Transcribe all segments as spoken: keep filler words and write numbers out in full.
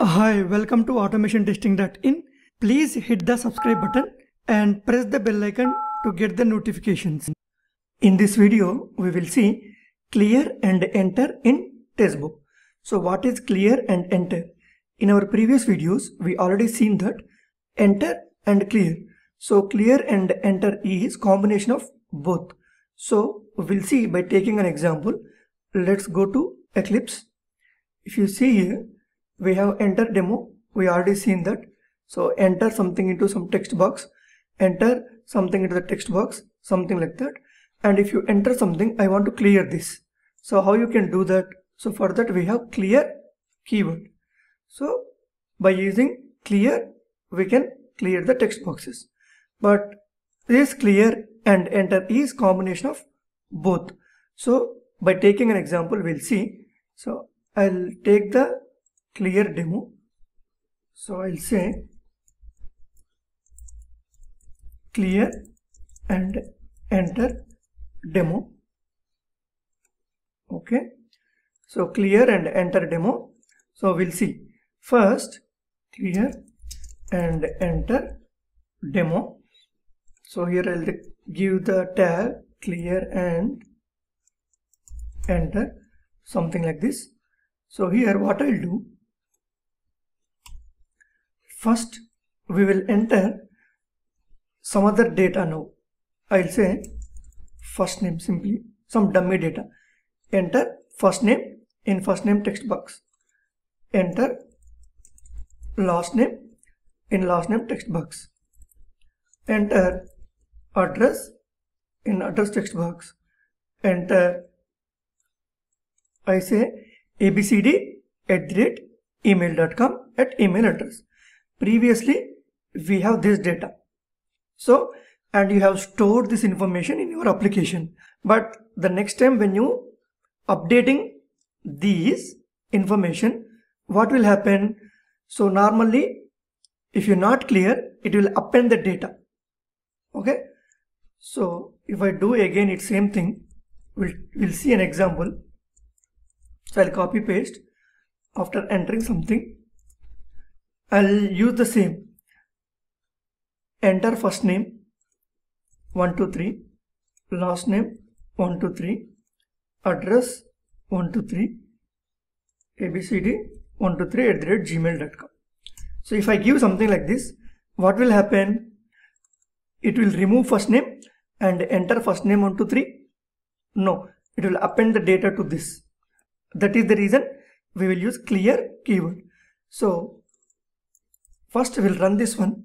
Hi, welcome to automation testing dot in. Please hit the subscribe button and press the bell icon to get the notifications. In this video, we will see clear and enter in testbook. So what is clear and enter? In our previous videos, we already seen that enter and clear. So clear and enter is combination of both. So we'll see by taking an example. Let's go to Eclipse. If you see here, we have enter demo. We already seen that. So enter something into some text box, enter something into the text box, something like that. And if you enter something, I want to clear this. So how you can do that? So for that we have clear keyword. So by using clear, we can clear the text boxes. But this clear and enter is combination of both. So by taking an example, we'll see. So I'll take the clear demo. So I'll say clear and enter demo. Okay. So clear and enter demo. So we'll see. First clear and enter demo. So here I'll give the tag clear and enter, something like this. So here what I'll do, first we will enter some other data now. I'll say first name, simply some dummy data. Enter first name in first name text box. Enter last name in last name text box. Enter address in address text box. Enter, I say abcd at the rate email dot com at email address. Previously we have this data. So, and you have stored this information in your application. But the next time when you updating these information, what will happen? So normally if you're not clear, it will append the data. Okay. So if I do again, it's same thing. We'll, we'll see an example. So I'll copy paste. After entering something, I'll use the same. Enter first name one two three, last name one two three, address one two three, abcd one two three at the rate gmail dot com. So if I give something like this, what will happen? It will remove first name and enter first name one two three. No, it will append the data to this. That is the reason we will use clear keyword. So first we will run this one.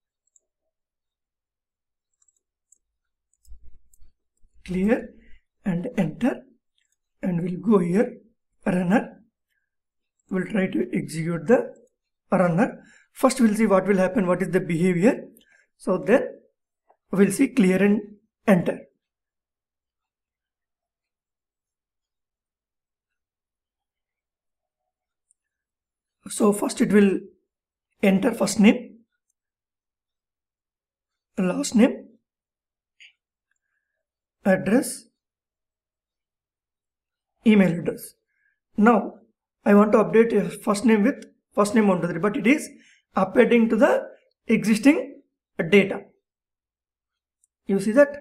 Clear and enter, and we'll go here runner. We'll try to execute the runner. First we'll see what will happen, what is the behavior. So then we'll see clear and enter. So first it will enter first name, last name, address, email address. Now I want to update first name with first name one two three, but it is appending to the existing data. You see that?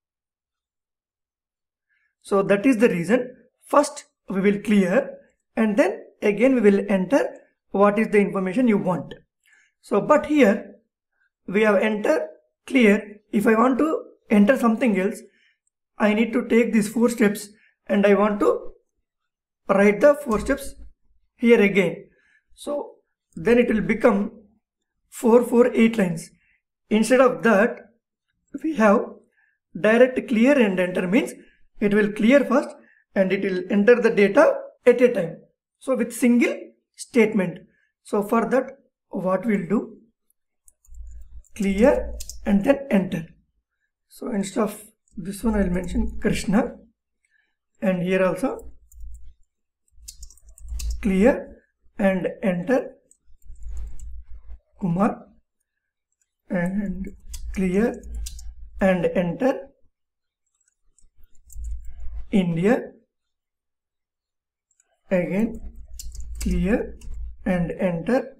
So that is the reason. First we will clear and then again we will enter what is the information you want. So but here we have enter clear. If I want to enter something else, I need to take these four steps and I want to write the four steps here again. So then it will become four, four, eight lines. Instead of that, we have direct clear and enter, means it will clear first and it will enter the data at a time. So with single statement. So for that, what we'll do, clear and then enter. So instead of this one, I'll mention Krishna, and here also clear and enter Kumar, and clear and enter India, again clear and enter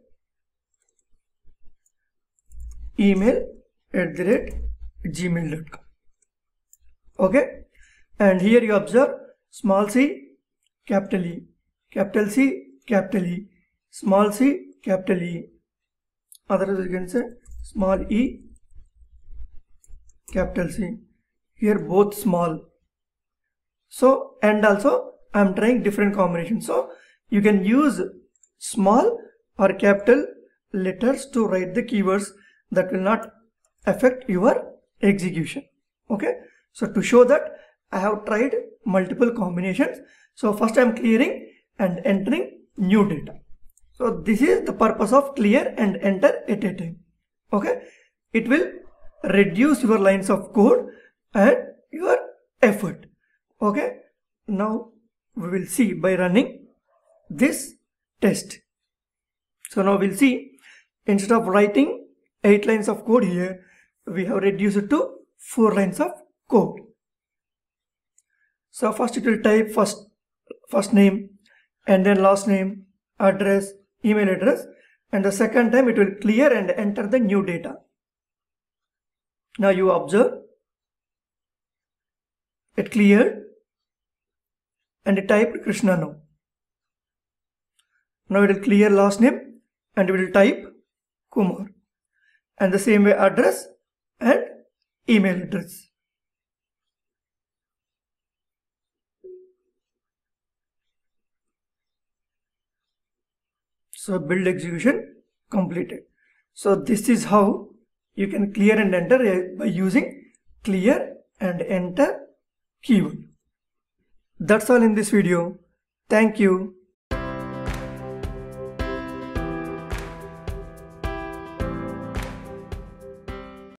email at the rate gmail dot com. Okay, and here you observe small c, capital E, capital C, capital E, small c, capital E. Otherwise you can say small e, capital C. Here both small. So, and also I am trying different combinations. So you can use small or capital letters to write the keywords that will not affect your execution. Okay, so to show that I have tried multiple combinations. So first I am clearing and entering new data. So this is the purpose of clear and enter at a time. Okay, it will reduce your lines of code and your effort. Okay, now we will see by running this test. So now we'll see, instead of writing eight lines of code here, we have reduced it to four lines of code. So first it will type first first name and then last name, address, email address, and the second time it will clear and enter the new data. Now you observe it cleared and it typed Krishna now. Now it will clear last name and it will type Kumar, and the same way address and email address. So build execution completed. So this is how you can clear and enter by using clear and enter keyword. That's all in this video. Thank you.